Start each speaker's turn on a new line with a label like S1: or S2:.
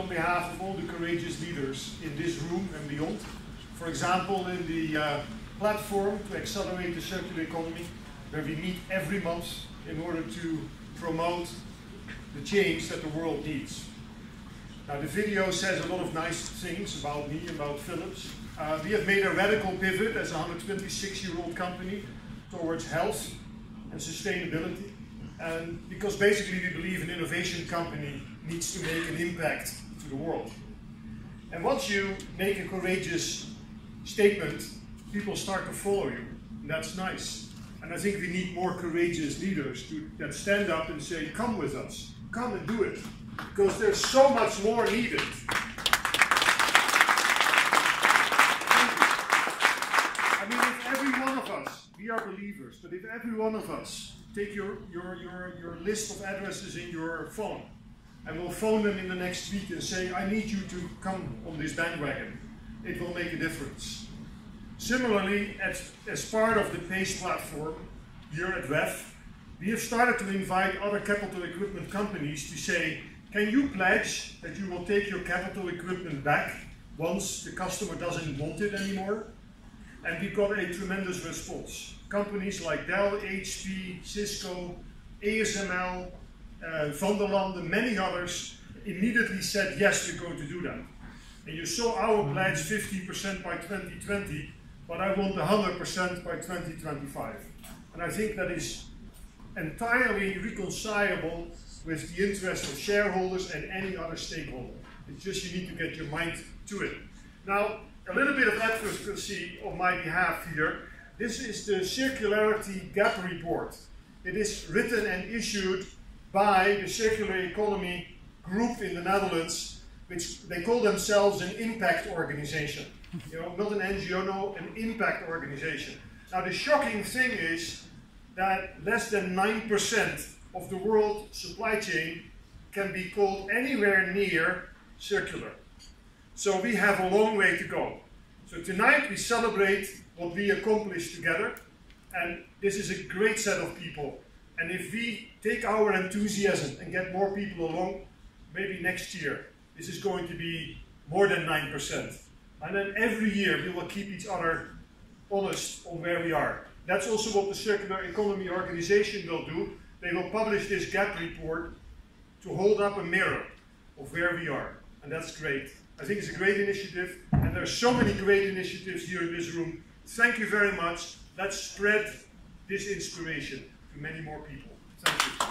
S1: on behalf of all the courageous leaders in this room and beyond. For example, in the platform to accelerate the circular economy, where we meet every month in order to promote the change that the world needs. Now, the video says a lot of nice things about me, about Philips. We have made a radical pivot as a 126-year-old company towards health and sustainability. And because basically we believe an innovation company needs to make an impact to the world. And once you make a courageous statement, people start to follow you. And that's nice. And I think we need more courageous leaders that stand up and say, come with us, come and do it. Because there's so much more needed. I mean, if every one of us, we are believers, but if every one of us take your list of addresses in your phone, and we'll phone them in the next week and say, I need you to come on this bandwagon, it will make a difference. Similarly, as part of the PACE platform here at WEF, we have started to invite other capital equipment companies to say, can you pledge that you will take your capital equipment back once the customer doesn't want it anymore? And we got a tremendous response. Companies like Dell, HP, Cisco, ASML, Van der Landen, many others immediately said, yes, we're going to do that. And you saw our pledge 50% by 2020, but I want 100% by 2025. And I think that is entirely reconcilable with the interest of shareholders and any other stakeholder. It's just you need to get your mind to it. Now, a little bit of advocacy on my behalf here. This is the Circularity Gap Report. It is written and issued by the Circular Economy Group in the Netherlands, which they call themselves an impact organization. You know, not an NGO, no, an impact organization. Now, the shocking thing is that less than 9% of the world supply chain can be called anywhere near circular. So we have a long way to go. So tonight we celebrate what we accomplished together, and this is a great set of people. And if we take our enthusiasm and get more people along, maybe next year this is going to be more than 9%. And then every year we will keep each other honest on where we are. That's also what the Circular Economy Organization will do. They will publish this gap report to hold up a mirror of where we are. And that's great. I think it's a great initiative. And there are so many great initiatives here in this room. Thank you very much. Let's spread this inspiration to many more people. Thank you.